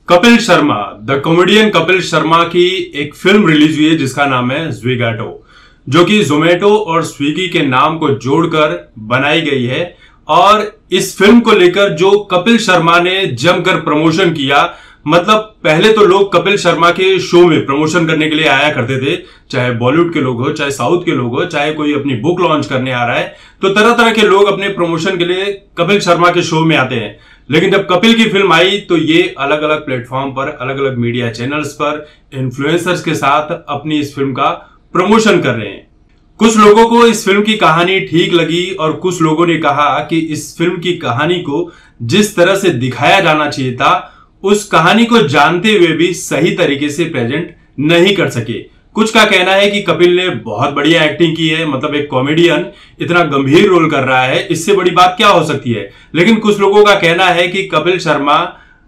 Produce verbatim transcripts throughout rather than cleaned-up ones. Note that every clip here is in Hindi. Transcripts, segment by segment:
कपिल शर्मा, द कॉमेडियन कपिल शर्मा की एक फिल्म रिलीज हुई है जिसका नाम है ज़्विगाटो, जो कि जोमेटो और स्विगी के नाम को जोड़कर बनाई गई है। और इस फिल्म को लेकर जो कपिल शर्मा ने जमकर प्रमोशन किया, मतलब पहले तो लोग कपिल शर्मा के शो में प्रमोशन करने के लिए आया करते थे, चाहे बॉलीवुड के लोग हो, चाहे साउथ के लोग हो, चाहे कोई अपनी बुक लॉन्च करने आ रहा है, तो तरह तरह के लोग अपने प्रमोशन के लिए कपिल शर्मा के शो में आते हैं। लेकिन जब कपिल की फिल्म आई तो ये अलग अलग प्लेटफॉर्म पर, अलग अलग मीडिया चैनल्स पर इन्फ्लुएंसर्स के साथ अपनी इस फिल्म का प्रमोशन कर रहे हैं। कुछ लोगों को इस फिल्म की कहानी ठीक लगी और कुछ लोगों ने कहा कि इस फिल्म की कहानी को जिस तरह से दिखाया जाना चाहिए था, उस कहानी को जानते हुए भी सही तरीके से प्रेजेंट नहीं कर सके। कुछ का कहना है कि कपिल ने बहुत बढ़िया एक्टिंग की है, मतलब एक कॉमेडियन इतना गंभीर रोल कर रहा है, इससे बड़ी बात क्या हो सकती है। लेकिन कुछ लोगों का कहना है कि कपिल शर्मा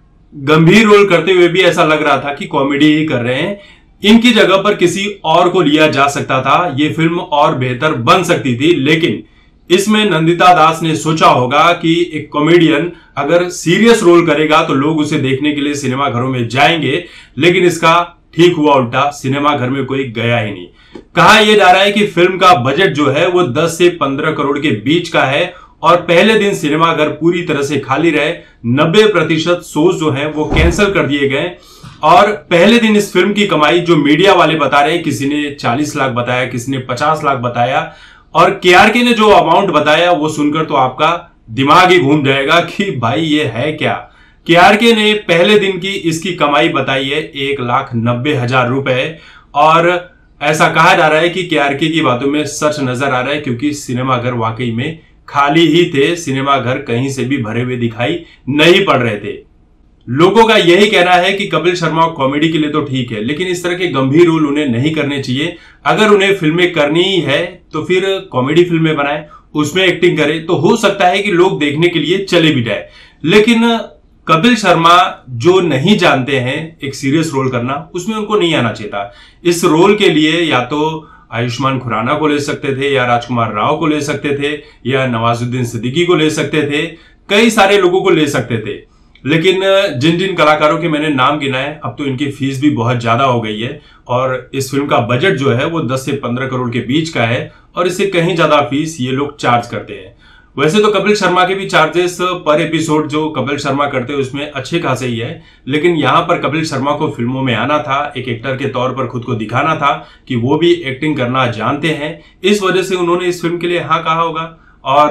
गंभीर रोल करते हुए भी ऐसा लग रहा था कि कॉमेडी ही कर रहे हैं, इनकी जगह पर किसी और को लिया जा सकता था, ये फिल्म और बेहतर बन सकती थी। लेकिन इसमें नंदिता दास ने सोचा होगा कि एक कॉमेडियन अगर सीरियस रोल करेगा तो लोग उसे देखने के लिए सिनेमा घरों में जाएंगे, लेकिन इसका ठीक हुआ उल्टा, सिनेमा घर में कोई गया ही नहीं। कहा यह जा रहा है कि फिल्म का बजट जो है वो दस से पंद्रह करोड़ के बीच का है और पहले दिन सिनेमा घर पूरी तरह से खाली रहे, नब्बे प्रतिशत शोज जो हैं वो कैंसिल कर दिए गए। और पहले दिन इस फिल्म की कमाई जो मीडिया वाले बता रहे हैं, किसी ने चालीस लाख बताया, किसी ने पचास लाख बताया, और केआरके ने जो अमाउंट बताया वो सुनकर तो आपका दिमाग ही घूम जाएगा कि भाई ये है क्या। केआरके ने पहले दिन की इसकी कमाई बताई है एक लाख नब्बे हजार रुपए, और ऐसा कहा जा रहा है कि केआरके की बातों में सच नजर आ रहा है, क्योंकि सिनेमा घर वाकई में खाली ही थे, सिनेमा घर कहीं से भी भरे हुए दिखाई नहीं पड़ रहे थे। लोगों का यही कहना है कि कपिल शर्मा कॉमेडी के लिए तो ठीक है, लेकिन इस तरह के गंभीर रोल उन्हें नहीं करने चाहिए। अगर उन्हें फिल्में करनी ही है तो फिर कॉमेडी फिल्में बनाए, उसमें एक्टिंग करे, तो हो सकता है कि लोग देखने के लिए चले भी जाए। लेकिन कपिल शर्मा जो नहीं जानते हैं एक सीरियस रोल करना, उसमें उनको नहीं आना चाहिए था। इस रोल के लिए या तो आयुष्मान खुराना को ले सकते थे, या राजकुमार राव को ले सकते थे, या नवाजुद्दीन सिद्दीकी को ले सकते थे, कई सारे लोगों को ले सकते थे। लेकिन जिन जिन कलाकारों के मैंने नाम गिनाए, अब तो इनकी फीस भी बहुत ज्यादा हो गई है, और इस फिल्म का बजट जो है वो दस से पंद्रह करोड़ के बीच का है, और इससे कहीं ज्यादा फीस ये लोग चार्ज करते हैं। वैसे तो कपिल शर्मा के भी चार्जेस पर एपिसोड जो कपिल शर्मा करते हैं उसमें अच्छे खासे ही है, लेकिन यहां पर कपिल शर्मा को फिल्मों में आना था, एक एक्टर के तौर पर खुद को दिखाना था कि वो भी एक्टिंग करना जानते हैं। इस वजह से उन्होंने इस फिल्म के लिए हाँ कहा होगा। और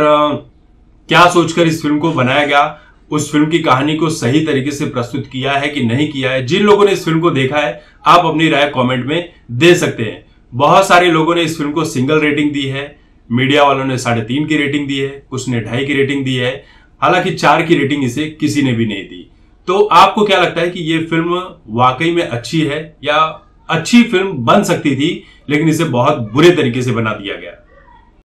क्या सोचकर इस फिल्म को बनाया गया, उस फिल्म की कहानी को सही तरीके से प्रस्तुत किया है कि नहीं किया है, जिन लोगों ने इस फिल्म को देखा है आप अपनी राय कमेंट में दे सकते हैं। बहुत सारे लोगों ने इस फिल्म को सिंगल रेटिंग दी है, मीडिया वालों ने साढ़े तीन की रेटिंग दी है, कुछ ने ढाई की रेटिंग दी है, हालांकि चार की रेटिंग इसे किसी ने भी नहीं दी। तो आपको क्या लगता है कि ये फिल्म वाकई में अच्छी है, या अच्छी फिल्म बन सकती थी लेकिन इसे बहुत बुरे तरीके से बना दिया गया?